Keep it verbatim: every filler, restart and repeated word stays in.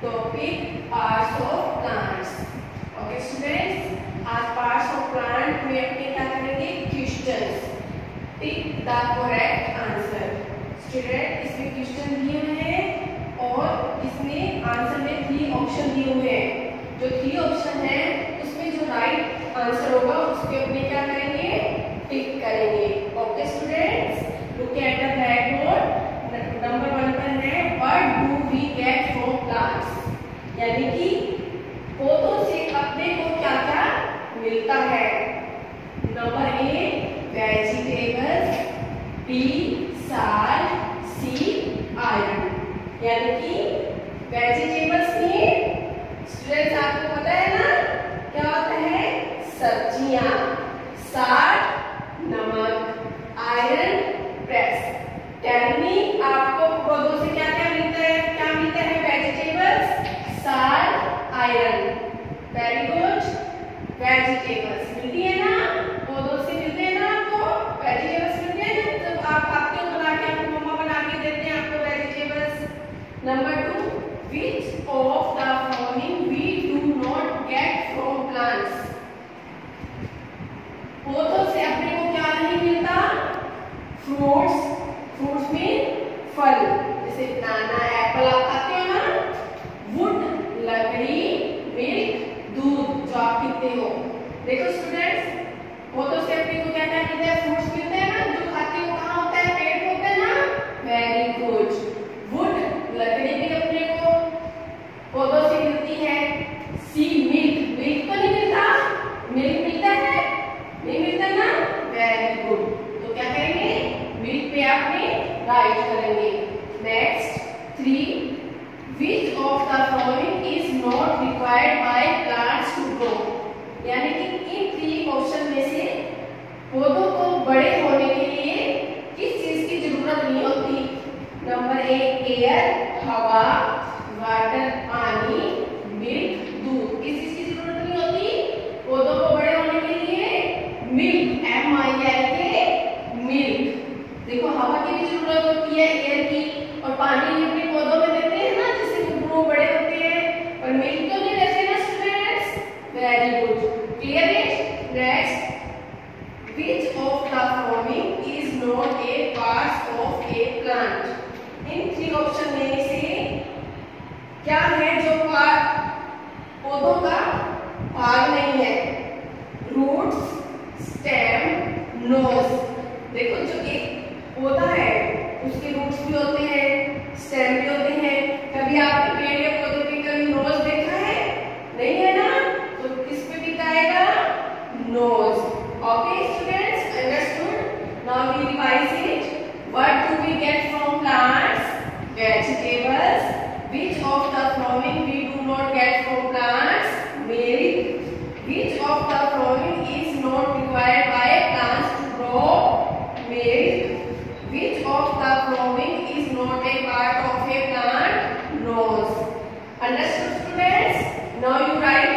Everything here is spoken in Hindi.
Topic parts of plants. Okay students, आज पार्ट्स ऑफ प्लांट में अपने क्या करेंगे, questions. Tick the correct answer. Student, इसमें क्वेश्चन दिए हुए हैं और इसमें आंसर में थ्री ऑप्शन दिए हुए हैं। जो थ्री ऑप्शन है उसमें जो राइट आंसर होगा उसके अपने क्या करेंगे, टिक करेंगे। Okay students, look at the blackboard. Number one पर है what do we get from plants, यानी कि पौधों से अपने को क्या क्या मिलता है। Number A vegetables, B salt, C iron. यानी कि वेजिटेबल्स में स्टूडेंट्स आपको पता है ना क्या होता है, सब्जियां, साल्ट नमक, आयरन प्रेस। टेल मी आपको पौधों से क्या क्या मिलता है, क्या मिलता है, vegetables, salt, iron. Very good, vegetables मिलती है ना, पौधों से मिलते हैं ना आपको, वेजिटेबल्स मिलते हैं ना, जब आप खाते हो बना के, आपको मम्मा बना के देते हैं आपको vegetables. Number two, which of the following we do not get from plants. पौधों से अपने को क्या नहीं मिलता, फ्रूट्स, फ्रूट्स में फल, जैसे बनाना, एप्पल आप खाते हो ना। वुड लकड़ी, मिल्क दूध जो आप पीते हो। देखो स्टूडेंट्स, पौधों से अपने को क्या क्या मिलता है, फ्रूट्स मिलते हैं ना, जो खाते हो कहाँ होता है, पेड़ होता है ना। वेरी गुड, वुड लकड़ी भी अपने को पौधों से मिलती है। सी मिल्क, मिल्क तो नहीं मिलता, मिल्क मिलता है, नहीं मिलता ना। वेरी गुड, तो क्या करेंगे, मिल्क पे आपने राइट करेंगे। Next three, which of the following is not required by plants to grow, यानी कि इन थ्री ऑप्शन में से पौधों को बड़े होने के लिए किस चीज की जरूरत नहीं होती। नंबर ए एयर, हवा, वाटर पानी, मिल्क दूध। किस चीज की जरूरत नहीं होती पौधों को बड़े होने के लिए, milk, M I L K milk. देखो हवा की भी जरूरत होती है, एयर की, और पानी भी अपने पौधों में देते हैं ना, जिससे वो ग्रो बड़े होते हैं, और मिल्क तो नहीं देते ना students. Very good, clear it. Next, which of the following is not a part of a plant. इन थ्री ऑप्शन में से क्या है जो पौधों का भाग नहीं है। Roots, stem, nose. देखो जो एक पौधा है उसके रूट्स भी होते हैं, स्टेम भी होते हैं। कभी आपने पेड़ या पौधे पे कभी नोज देखा है, नहीं है ना, तो किस पे टिक आएगा, nose. Okay students, understood. Now we revise it. What do we get from plants, vegetables. Which of the following we do not get from plants, milk. Which of the following is not required by plants to grow, milk. Which of the following is not a part of a plant, nose. Understood students? Now you write